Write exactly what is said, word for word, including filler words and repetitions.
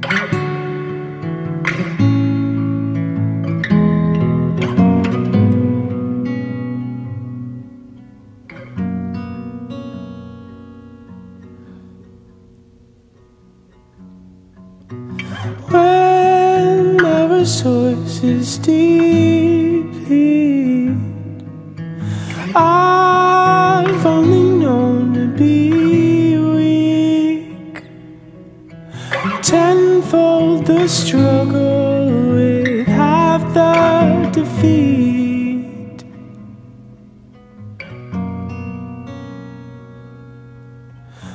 When my resources deplete, I've only known to be weak. Tenfold the struggle with half the defeat.